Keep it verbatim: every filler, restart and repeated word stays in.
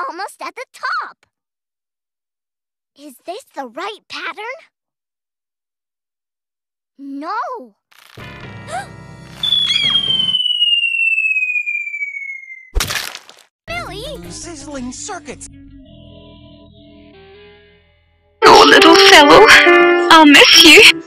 almost at the top. Is this the right pattern? No. Millie! Sizzling circuits! Oh, little fellow, I'll miss you.